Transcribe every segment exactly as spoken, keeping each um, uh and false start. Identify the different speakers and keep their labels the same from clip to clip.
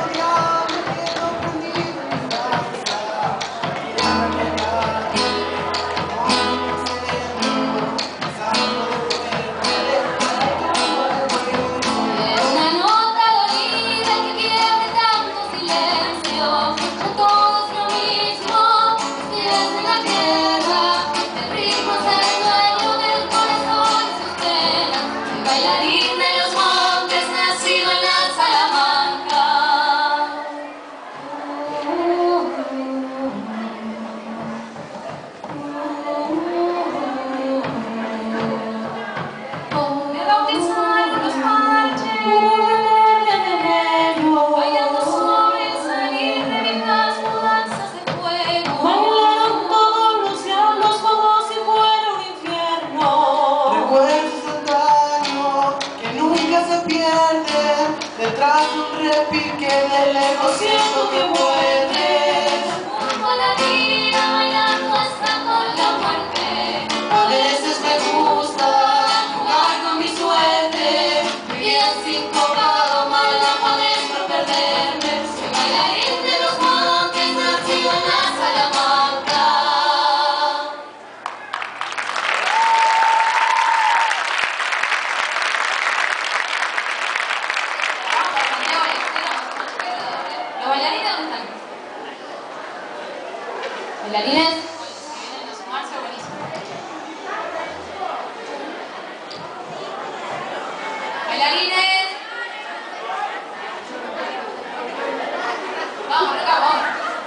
Speaker 1: Detrás de un repique de lejos siento que vuelves.
Speaker 2: Junto a la vida bailando hasta con la muerte.
Speaker 1: A veces me gusta jugar con mi suerte.
Speaker 2: Mi vida sin pecado, mal no podés no perderme. Soy bailarín de los montes, nacido en la Salamanca. ¿Los bailarines dónde están? ¿Bailarines? Si vienen a sumarse, buenísimo. ¿Bailarines? Vamos, acá, vamos.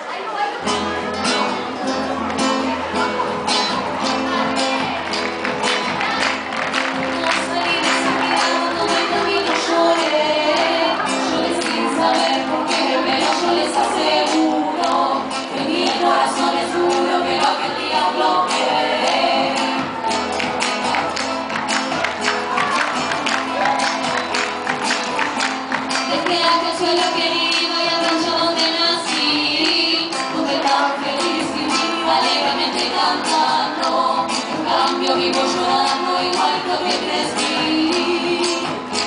Speaker 2: No salí de esa mirada cuando me camino lloré. Lloré sin saber por qué, pero yo les aseguro que mi corazón es duro, que lo que el diablo quiere. Desde aquel suelo querido y al rancho donde nací, donde tan feliz viví alegremente cantando. En cambio vivo llorando igual que lo que crecí.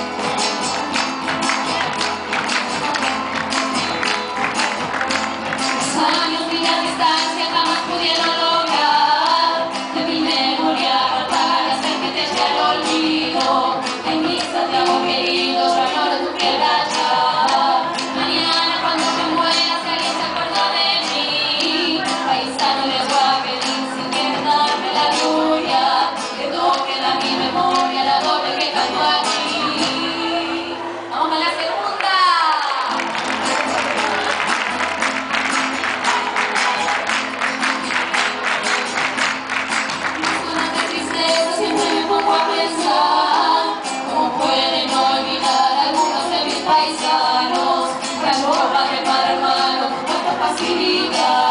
Speaker 2: Los años y la distancia jamás pudieron lograr de mi memoria apartar, hacer que te llegue al olvido. En mi Santiago querido, yo añoro tu piel allá. Mañana cuando yo muera, si alguien se acuerda de mí, paisano les voy a pedir sin querer darme la gloria, que toquen a mi memoria la doble que canto aquí. Vamos a la segunda. Zonas de tristeza siempre me pongo a pensar cómo pueden olvidar algunos de mis paisanos que ropa de para hermano con tanta facilidad.